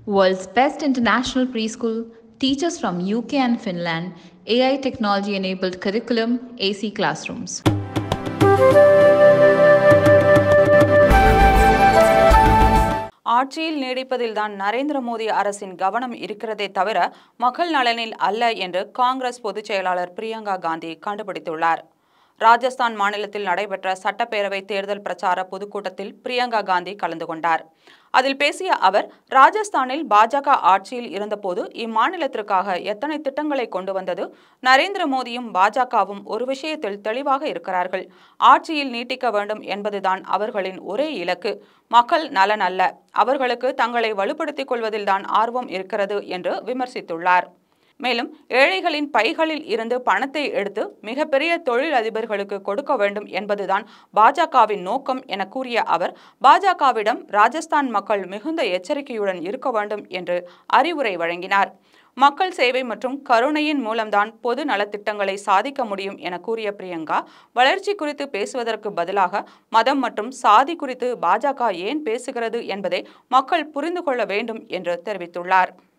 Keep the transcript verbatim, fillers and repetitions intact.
World's best international preschool, teachers from U K and Finland, A I technology enabled curriculum, A C classrooms. ஆட்சியில் நீடிப்பதில்தான் நரேந்திர மோடி அரசின் கவனம் இருக்கிறதே தவிர மக்கள் நலனில் அல்ல என்று காங்கிரஸ் பொதுச் செயலாளர் பிரியங்கா காந்தி கண்டுபிடித்துள்ளார். ராஜஸ்தான் மாநிலத்தில் நடைபெற்ற சட்டப்பேரவை தேர்தல் பிரச்சார பொதுக்கூட்டத்தில் பிரியங்கா காந்தி கலந்து கொண்டார். அதில் பேசிய அவர், ராஜஸ்தானில் பாஜக ஆட்சியில் இருந்தபோது இம்மாநிலத்திற்காக எத்தனை திட்டங்களை கொண்டு வந்தது, நரேந்திர மோடியும் பாஜகவும் ஒரு விஷயத்தில் தெளிவாக இருக்கிறார்கள். ஆட்சியில் நீட்டிக்க வேண்டும் என்பதுதான் அவர்களின் ஒரே இலக்கு, மக்கள் நலன் அல்ல. அவர்களுக்கு தங்களை வலுப்படுத்திக் கொள்வதில்தான் ஆர்வம் இருக்கிறது என்று விமர்சித்துள்ளார். மேலும் ஏழைகளின் பைகளில் இருந்து பணத்தை எடுத்து மிகப்பெரிய தொழில் அதிபர்களுக்கு கொடுக்க வேண்டும் என்பதுதான் பாஜகவின் நோக்கம் என கூறிய அவர், பாஜகவிடம் ராஜஸ்தான் மக்கள் மிகுந்த எச்சரிக்கையுடன் இருக்க வேண்டும் என்று அறிவுரை வழங்கினார். மக்கள் சேவை மற்றும் கருணையின் மூலம்தான் பொது நலத்திட்டங்களை சாதிக்க முடியும் என கூறிய பிரியங்கா, வளர்ச்சி குறித்து பேசுவதற்கு பதிலாக மதம் மற்றும் சாதி குறித்து பாஜக ஏன் பேசுகிறது என்பதை மக்கள் புரிந்து கொள்ள வேண்டும் என்று தெரிவித்துள்ளார்.